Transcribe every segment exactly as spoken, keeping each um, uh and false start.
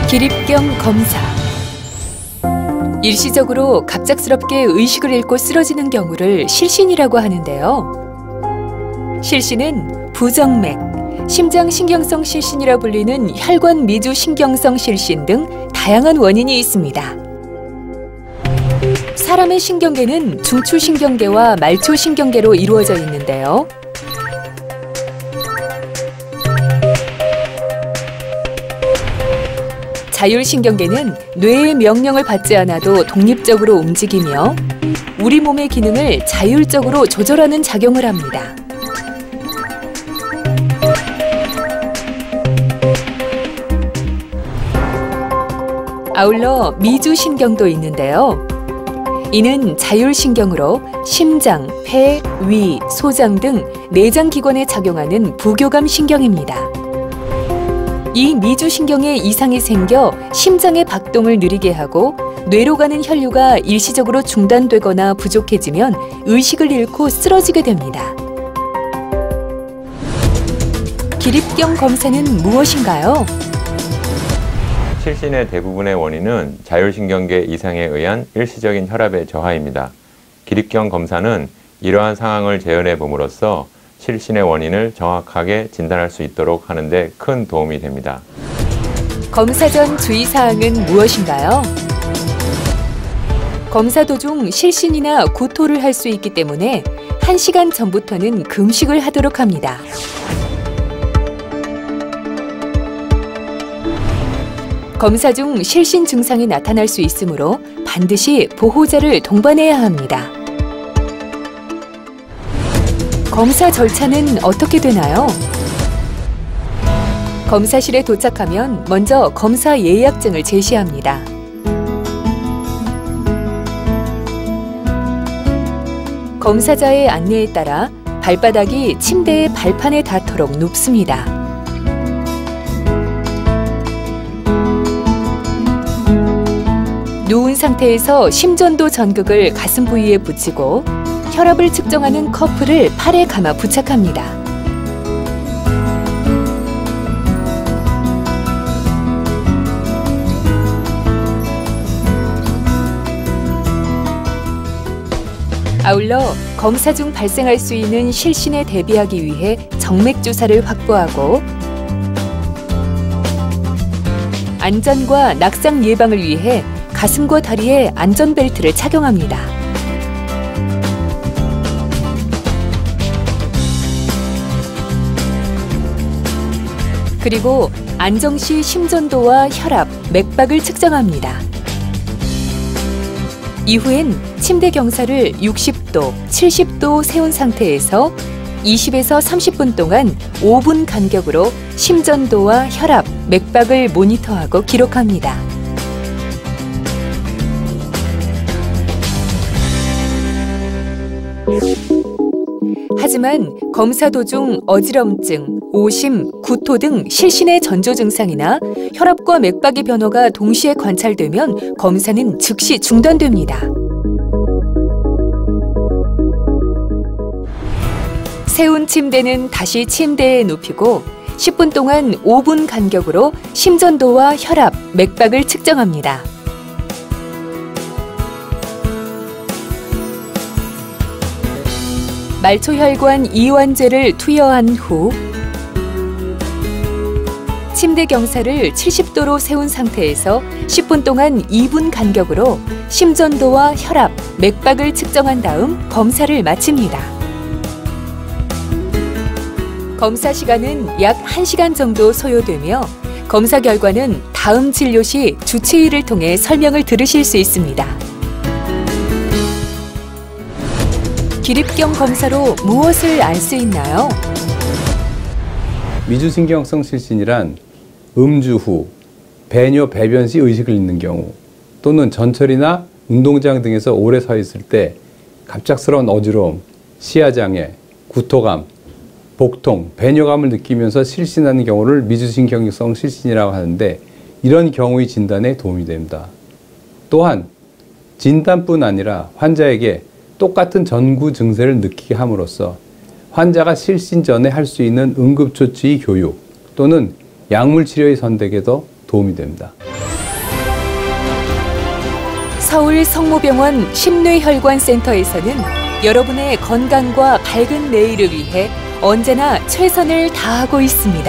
기립경 검사. 일시적으로 갑작스럽게 의식을 잃고 쓰러지는 경우를 실신이라고 하는데요. 실신은 부정맥, 심장신경성 실신이라 불리는 혈관 미주신경성 실신 등 다양한 원인이 있습니다. 사람의 신경계는 중추신경계와 말초신경계로 이루어져 있는데요. 자율신경계는 뇌의 명령을 받지 않아도 독립적으로 움직이며 우리 몸의 기능을 자율적으로 조절하는 작용을 합니다. 아울러 미주신경도 있는데요. 이는 자율신경으로 심장, 폐, 위, 소장 등 내장 기관에 작용하는 부교감 신경입니다. 이 미주신경에 이상이 생겨 심장의 박동을 느리게 하고 뇌로 가는 혈류가 일시적으로 중단되거나 부족해지면 의식을 잃고 쓰러지게 됩니다. 기립경 검사는 무엇인가요? 실신의 대부분의 원인은 자율신경계 이상에 의한 일시적인 혈압의 저하입니다. 기립경 검사는 이러한 상황을 재현해 봄으로써 실신의 원인을 정확하게 진단할 수 있도록 하는 데 큰 도움이 됩니다. 검사 전 주의사항은 무엇인가요? 검사 도중 실신이나 구토를 할 수 있기 때문에 한 시간 전부터는 금식을 하도록 합니다. 검사 중 실신 증상이 나타날 수 있으므로 반드시 보호자를 동반해야 합니다. 검사 절차는 어떻게 되나요? 검사실에 도착하면 먼저 검사 예약증을 제시합니다. 검사자의 안내에 따라 발바닥이 침대의 발판에 닿도록 눕습니다. 누운 상태에서 심전도 전극을 가슴 부위에 붙이고 혈압을 측정하는 커플을 팔에 감아 부착합니다. 아울러 검사 중 발생할 수 있는 실신에 대비하기 위해 정맥 주사를 확보하고 안전과 낙상 예방을 위해 가슴과 다리에 안전벨트를 착용합니다. 그리고 안정 시 심전도와 혈압, 맥박을 측정합니다. 이후엔 침대 경사를 육십 도, 칠십 도 세운 상태에서 이십에서 삼십 분 동안 오 분 간격으로 심전도와 혈압, 맥박을 모니터하고 기록합니다. 하지만 검사 도중 어지럼증, 오심, 구토 등 실신의 전조 증상이나 혈압과 맥박의 변화가 동시에 관찰되면 검사는 즉시 중단됩니다. 세운 침대는 다시 침대에 눕히고 십 분 동안 오 분 간격으로 심전도와 혈압, 맥박을 측정합니다. 말초혈관 이완제를 투여한 후 침대 경사를 칠십 도로 세운 상태에서 십 분 동안 이 분 간격으로 심전도와 혈압, 맥박을 측정한 다음 검사를 마칩니다. 검사 시간은 약 한 시간 정도 소요되며 검사 결과는 다음 진료 시 주치의를 통해 설명을 들으실 수 있습니다. 기립경 검사로 무엇을 알 수 있나요? 미주신경성 실신이란 음주 후, 배뇨, 배변 시 의식을 잃는 경우 또는 전철이나 운동장 등에서 오래 서 있을 때 갑작스러운 어지러움, 시야장애, 구토감, 복통, 배뇨감을 느끼면서 실신하는 경우를 미주신경성 실신이라고 하는데 이런 경우의 진단에 도움이 됩니다. 또한 진단뿐 아니라 환자에게 똑같은 전구 증세를 느끼게 함으로써 환자가 실신 전에 할 수 있는 응급조치의 교육 또는 약물치료의 선택에도 도움이 됩니다. 서울 성모병원 심뇌혈관센터에서는 여러분의 건강과 밝은 내일을 위해 언제나 최선을 다하고 있습니다.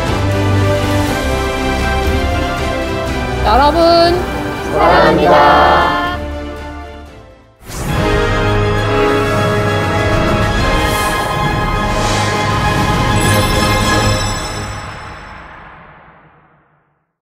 여러분, 사랑합니다.